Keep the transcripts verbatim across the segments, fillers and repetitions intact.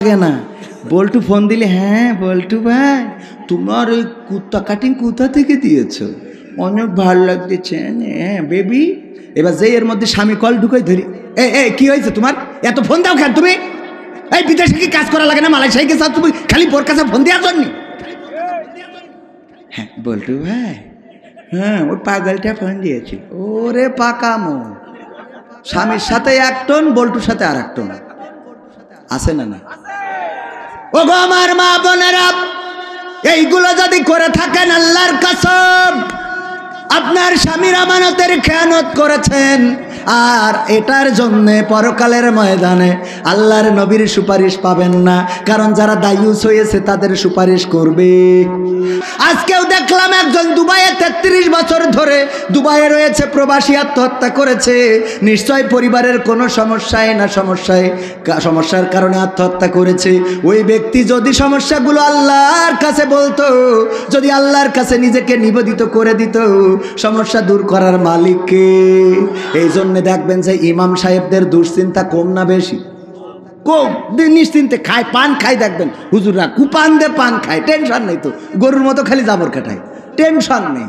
না বল্টু ফোন দিলে, হ্যাঁ বল্টু ভাই তোমার ওই কুত্তা কাটিং কোথা থেকে দিয়েছো, অনেক ভালো লাগতেছে, হ্যাঁ বেবি। এবার যে এর মধ্যে স্বামী কল ঢুকাই ধরি, এ এ কি হয়েছে তোমার, এত ফোন দাও কেন তুমি, এই বিদেশে কি কাজ করা লাগে না, মালয়েশিয়ায় গেছো তুমি খালি বোর কাছে ফোন দেওয়ার জন্য। হ্যাঁ বল্টু ভাই, হ্যাঁ ওই পাগলটা ফোন দিয়েছি। ওরে পাকামো, স্বামীর সাথে এক টোন, বল্টুর সাথে আর এক টোন আছে না না? ও গো আমার মা বোনেরা, এইগুলো যদি করে থাকেন আল্লাহর কসম আপনার স্বামীর আমানতের খেয়ানত করেছেন, আর এটার জন্য পরকালের ময়দানে আল্লাহর নবীর সুপারিশ পাবেন না, কারণ যারা দায়ুস হয়েছে তাদের সুপারিশ করবে। আজকেও দেখলাম একজন দুবাইয়ে তেত্রিশ বছর ধরে দুবাইয়ে রয়েছে, প্রবাসী আত্মহত্যা করেছে। নিশ্চয় পরিবারের কোনো সমস্যায় না সমস্যায় সমস্যার কারণে আত্মহত্যা করেছে। ওই ব্যক্তি যদি সমস্যাগুলো আল্লাহর কাছে বলতো, যদি আল্লাহর কাছে নিজেকে নিবেদিত করে দিত, সমস্যা দূর করার মালিককে। এই জন্য দেখবেন যে ইমাম সাহেবদের দুশ্চিন্তা কম না বেশি? কম। নিশ্চিন্তে খায়, পান খায়, দেখবেন হুজুররা কুপান দে পান খায়, টেনশন নেই তো, গরুর মতো খালি জাবর কাটায়, টেনশন নেই।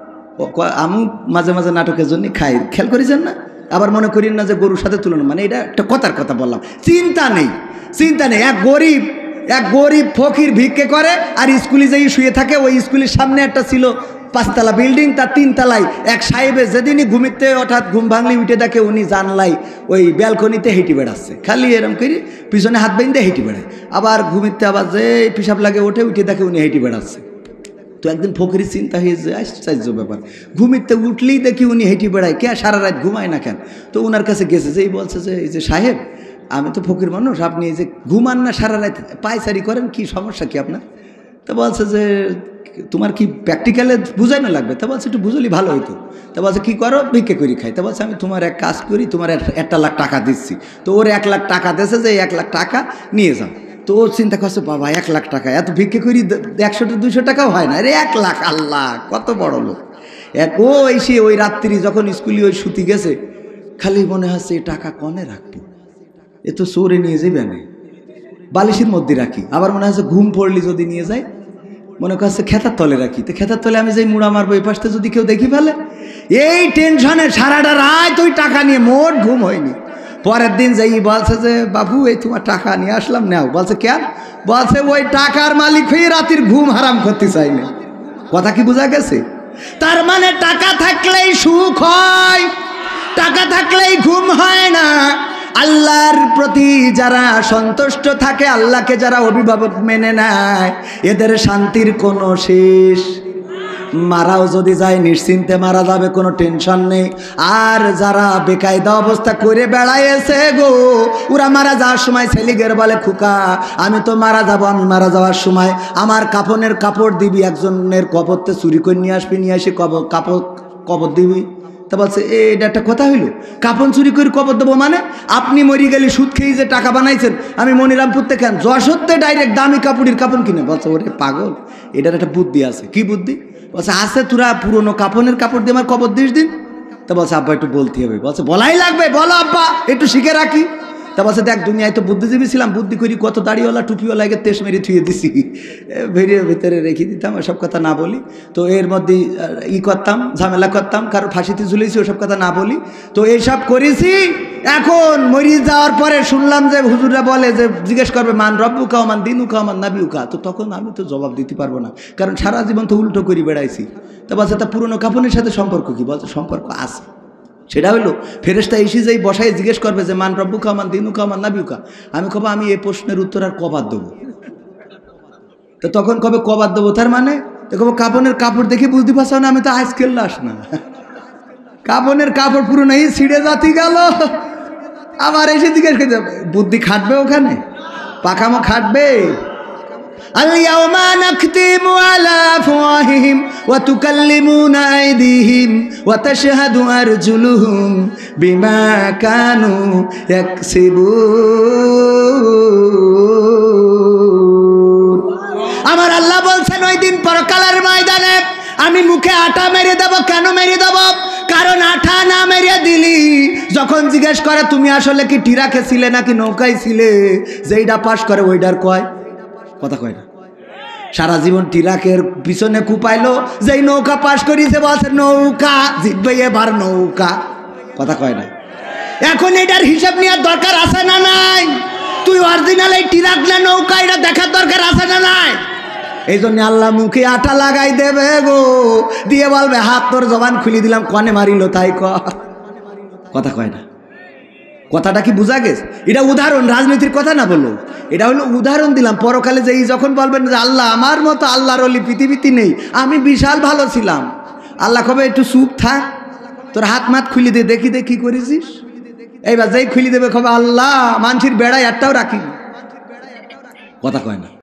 আমি মাঝে মাঝে নাটকের জন্য খাই, খেয়াল করেছেন না? আবার মনে করেন না যে গরুর সাথে তুলনা, মানে এটা একটা কথার কথা বললাম। চিন্তা নেই, চিন্তা নেই। এক গরিব এক গরিব ফকির ভিক্ষে করে আর স্কুলে যেই শুয়ে থাকে, ওই স্কুলের সামনে একটা ছিল পাঁচতলা বিল্ডিং, তার তিনতলায় এক সাহেবে যেদিনই ঘুমিতে হঠাৎ ঘুম ভাঙলি উঠে দেখে উনি জানলাই ওই ব্যালকনিতে হেঁটে বেড়াচ্ছে, খালি এরম করে পিছনে হাত বেঁধে হেঁটে বেড়ায়। আবার ঘুমিতে আবার যে পিসাব লাগে ওঠে, উঠে দেখে উনি হেঁটে বেড়াচ্ছে। তো একদিন ফকিরের চিন্তা হয়ে যায়, আশ্চর্য ব্যাপার, ঘুমিতে উঠলেই দেখি উনি হেঁটে বেড়ায়, কে সারা রাত ঘুমায় না কেন? তো ওনার কাছে গেছে, যে এই বলছে যে এই যে সাহেব, আমি তো ফকির মানুষ, আপনি এই যে ঘুমান না সারা রাত, পায়চারি করেন, কি সমস্যা কি আপনার? তো বলছে যে তোমার কি প্র্যাকটিক্যালে বুঝাই না লাগবে? তা বলছে একটু বুঝলি ভালো হইতো। তা বলছে কী করো? ভিক্ষে করি খাই। তা বলছে আমি তোমার এক কাজ করি, তোমার একটা লাখ টাকা দিচ্ছি। তো ওর এক লাখ টাকা দিয়েছে যে এক লাখ টাকা নিয়ে যাও। তো ও চিন্তা করছে, বাবা এক লাখ টাকা, এত ভিক্ষে করি একশো দুইশো টাকাও হয় না, আরে এক লাখ, আল্লাহ কত বড় লোক। এক ও এসে ওই রাত্রি যখন স্কুলে ওই শুতি গেছে, খালি মনে হচ্ছে এই টাকা কনে রাখবো, এ তো চোরে নিয়ে যাবে না, বালিশের মধ্যে রাখি। আবার মনে হচ্ছে ঘুম পড়লি যদি নিয়ে যায়, মনে করছে খেতার তলে রাখি, তো খেতার তলে আমি যেই মুড়া মারবো এই পাশটা যদি কেউ দেখি ফেলে, এই টেনশনে সারাটা রাত ওই টাকা নিয়ে মোট ঘুম হয়নি। পরের দিন যাই বলছে যে বাবু এই তোমার টাকা নিয়ে আসলাম, নাও। বলছে কেন? বলছে ওই টাকার মালিক হয়ে রাতের ঘুম হারাম করতে চাই না। কথা কি বোঝা গেছে? তার মানে টাকা থাকলেই সুখ হয়, টাকা থাকলেই ঘুম হয় না। আল্লাহর প্রতি যারা সন্তুষ্ট থাকে, আল্লাহকে যারা অভিভাবক মেনে নেয়, এদের শান্তির কোনো শেষ। মারাও যদি যায় নিশ্চিন্তে মারা যাবে, কোনো টেনশন নেই। আর যারা বেকায়দা অবস্থা করে বেড়াইছে গো, ওরা মারা যাওয়ার সময় ছেলিগের বলে, খুকা আমি তো মারা যাব, আমি মারা যাওয়ার সময় আমার কাফনের কাপড় দিবি, একজনের কবরতে চুরি করে নিয়ে আসবি, নিয়ে আসি কবর কাপড় কবর দিবি। তা বলছে এটা একটা কথা হইল, কাপড় চুরি করে কবর দেবো মানে? আপনি মরি গেলে সুদ খেয়ে যে টাকা বানাইছেন, আমি মনিরামপুর থেকে কেন যশোরতে ডাইরেক্ট দামি কাপড়ের কাপড় কিনে। বলছে ওরে পাগল, এটার একটা বুদ্ধি আছে। কি বুদ্ধি? বলছে আছে, তোরা পুরোনো কাপড়ের কাপড় দিয়ে আমার কবর দিস দিন। তা বলছে আব্বা একটু বলতে হবে। বলছে বলাই লাগবে, বলো আব্বা একটু শিখে রাখি। তা বলছে দেখ দুনিয়ায় তো বুদ্ধিজীবী ছিলাম, বুদ্ধি করি কত দাড়িওয়ালা টুপিওয়ালা একে তেস মেরে থুয়ে দিছি, ভেরিয়ে ভিতরে রেখে দিতাম, ওসব কথা না বলি। তো এর মধ্যে ই করতাম, ঝামেলা করতাম, কারো ফাঁসিতে ঝুলেছি, ওসব কথা না বলি। তো এইসব করেছি। এখন মরি যাওয়ার পরে শুনলাম যে হুজুররা বলে যে জিজ্ঞেস করবে মান রব্বুকা মান দিনুকা মান নাবিউকা। তো তখন আমি তো জবাব দিতে পারবো না, কারণ সারা জীবন তো উল্টো করে বেড়াইছি। তা বলছে তা পুরনো কাপড়ের সাথে সম্পর্ক কি? বলছে সম্পর্ক আছে। সেটা হইলো ফেরেশতা এসে যেই বসায় জিজ্ঞেস করবে যে মান রব্বুকা মান দিনুকা মান নাবিউকা, আমি কব আমি এই প্রশ্নের উত্তর আর কবার দেবো? তো তখন কবে কবার দেবো? তার মানে তো কব কাপড়ের কাপড় দেখে বুঝতে পারছো না আমি তো আজকের লাশ না, কাপড়ের কাপড় পুরো নেই ছিঁড়ে জাতি গেল। আবার এসে জিজ্ঞেস করতে বুদ্ধি খাটবে ওখানে, পাকামো খাটবে। اليوم نختم على أفواههم وتكلمنا أيديهم وتشهد أرجلهم بما كانوا يكسبون। আমার আল্লাহ বলছেন ওই দিন পরকালের ময়দানে আমি মুখে আটা মেরে দেব। কেন মেরে দেব? কারণ আঠা না মেরে দিলি যখন জিজ্ঞেস করে তুমি আসলে কি টিরাকে ছিলে নাকি নৌকায় ছিলে, যেইটা পাস করে ওইটার কয় কথা কয় না। সারা জীবন টিরাকের পিছনে কুপাইলো, যেই নৌকা পাস করিছে বলছে নৌকা জিতবে এবার নৌকা, কথা কয় না। এখন এটার হিসাব নেওয়ার দরকার আছে না নাই? তুই অরিজিনাল এই টিরাক না নৌকা এটা দেখার দরকার আছে না নাই? এই জন্য আল্লাহ মুখে আটা লাগাই দেবে গো, দিয়ে বলবে হাত তোর জবান খুলে দিলাম, কনে মারিল তাই কর, কথা কয় না। কথাটা কি বোঝা গেছে? এটা উদাহরণ, রাজনীতির কথা না বললো, এটা হলো উদাহরণ দিলাম। পরকালে যে যখন বলবেন যে আল্লাহ আমার মতো আল্লাহর ওলি পৃথিবীতে নেই, আমি বিশাল ভালো ছিলাম, আল্লাহ কবে একটু চুপ থাক, তোর হাত মাত খুলে দে দেখি দে কি করেছিস। এইবার যেই খুলে দেবে কবে আল্লাহ মানসির বেড়ায় একটাও রাখি, কথা কয় না।